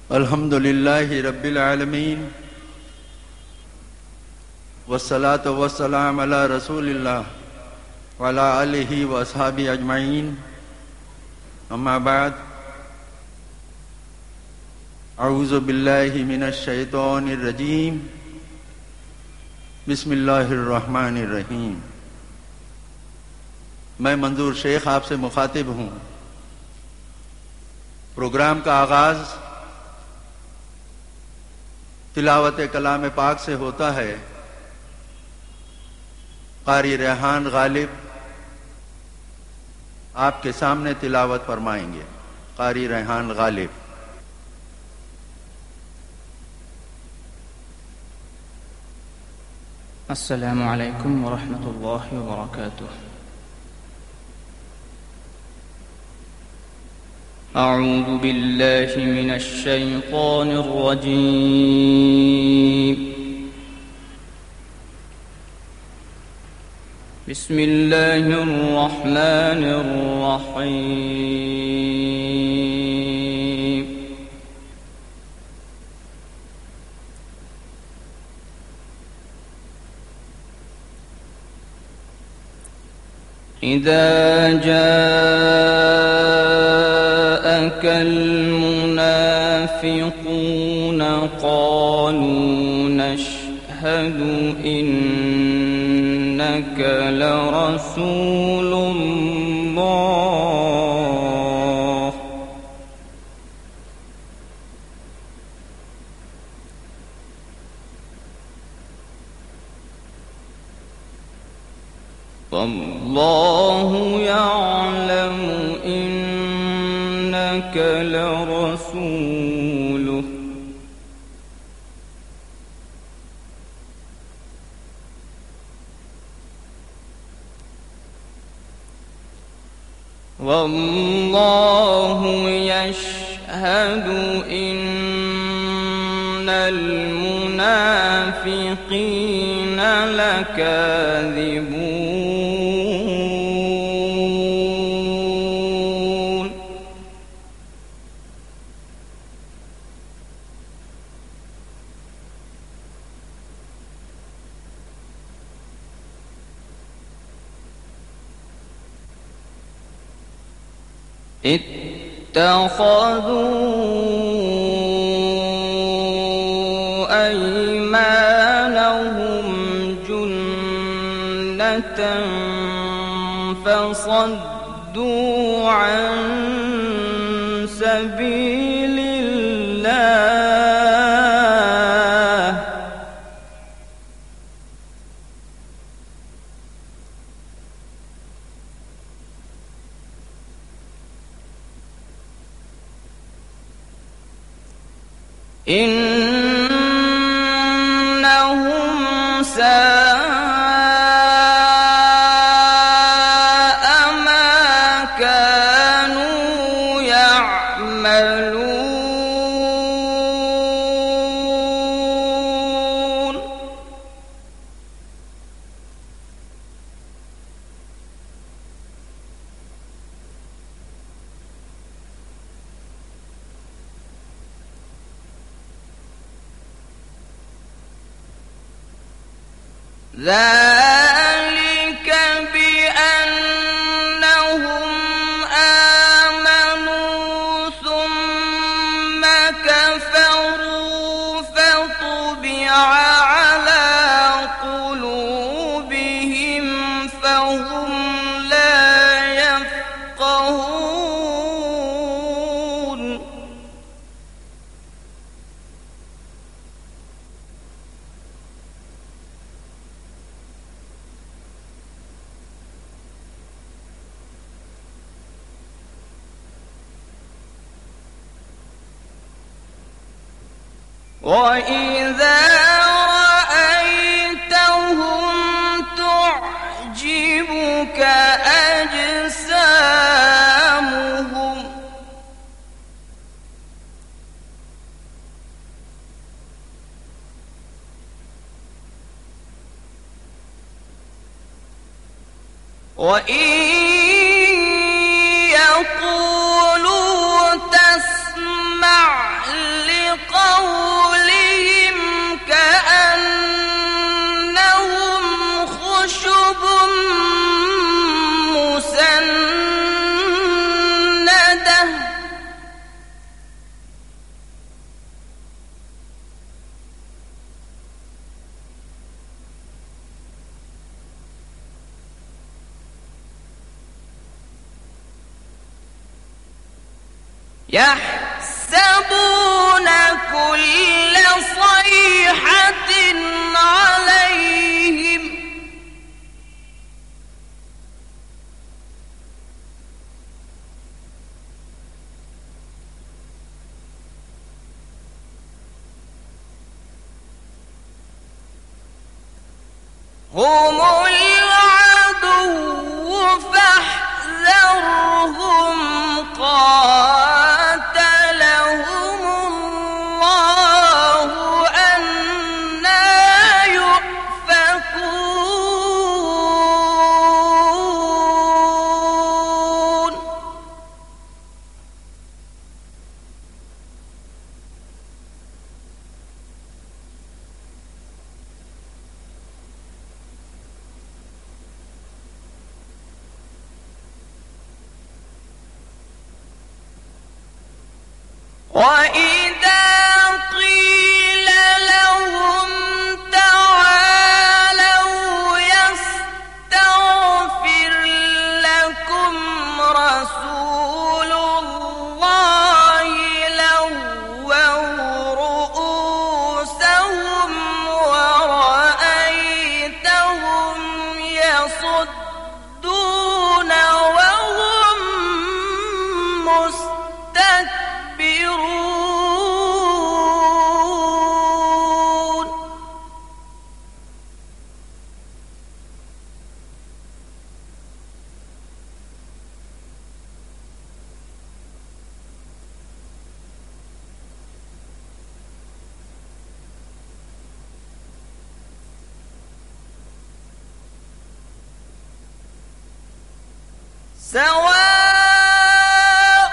अल्हम्दुलिल्लाहि रब्बिल आलमीन वस्सलातु वस्सलाम अला रसूलिल्लाह व अला आलिहि व अस्हाबी अजमाइन। अम्मा बाद, अऊज़ु बिल्लाहि मिनश शैतानिर रजीम। बिस्मिल्लाहिर रहमानिर रहीम। मैं मंजूर शेख आपसे मुखातिब हूँ। प्रोग्राम का आगाज तिलावत कलाम पाक से होता है। कारी रेहान गालिब आपके सामने तिलावत फरमाएंगे। कारी रेहान गालिब। अस्सलामु अलैकुम व रहमतुल्लाहि व बरकातुह। अऊज़ु बिल्लाहि मिनश शैतानिर रजीम। बिस्मिल्लाहिर रहमानिर रहीम। इज़ा जाअक المنافقون قالوا نشهد إنك لرسول الله والله يعلم إنك لرسوله والله يشهد إن المنافقين لكاذبون. اتخذوا أيمانهم جنة فصدوا عن سبيل الله إنهم ساء ما كانوا يعملون. ذلك بأنهم آمنوا ثم كفروا فطبع على قلوبهم فهم لا يفقهون. وإذا رأيتهم تعجبك أجسامهم وإن يقولوا تسمع يحسبون كل صيحة عليهم هم العدو فاحذرهم قاتلهم الله أنى يؤفكون وإذا قيل لهم تعالوا يستغفر لكم رسول الله لووا رؤوسهم ورأيتهم يصدون وهم مستكبرون سواء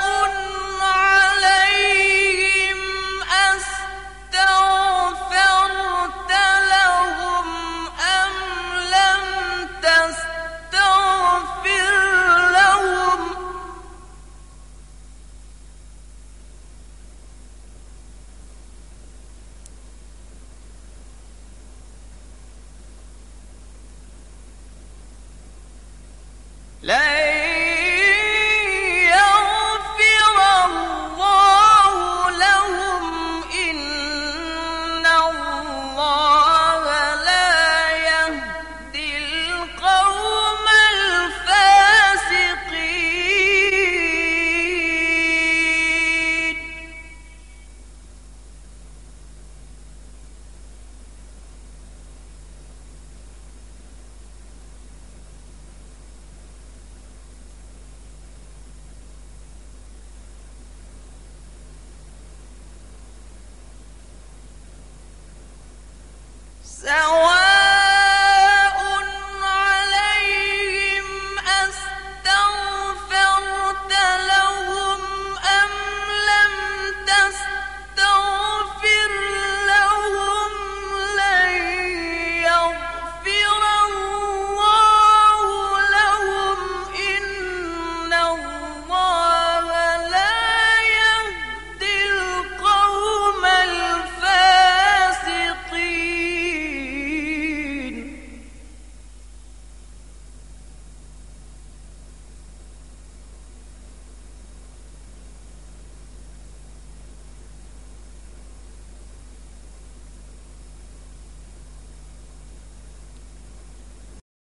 عليهم أستغفرت لهم أم لم تستغفر لهم لن